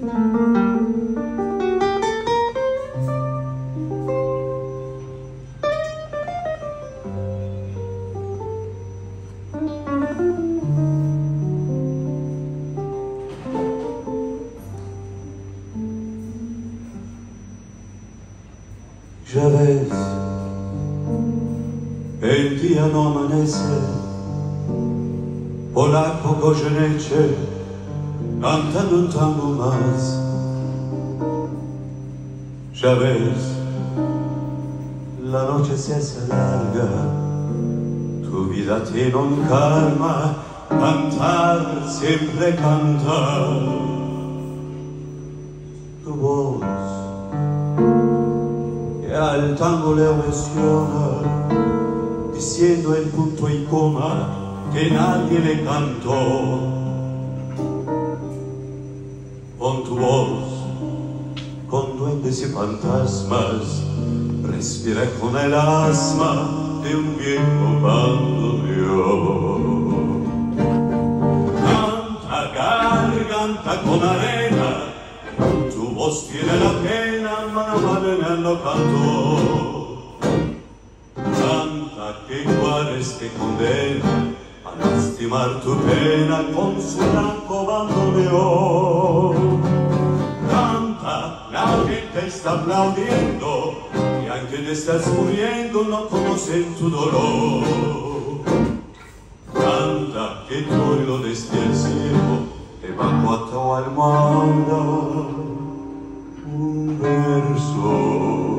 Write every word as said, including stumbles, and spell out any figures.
Ya ves, el día no amanece, polaco Goyeneche cantando un tango más. Ya ves, la noche se hace larga, tu vida tiene un karma, cantar, siempre cantar. Tu voz que al tango le emociona, diciendo el punto y coma que nadie le cantó. Con tu voz, con duendes y fantasmas, respira con el asma de un viejo bandoneón. Canta, garganta con arena, tu voz tiene la pena, ma no vale nel canto. Canta que cuares que condena a lastimar tu pena con su blanco bandoneón. Canta, la gente está aplaudiendo y aunque te estás muriendo no conocen tu dolor. Canta que tu oído desde el cielo debajo a tu almohada un verso.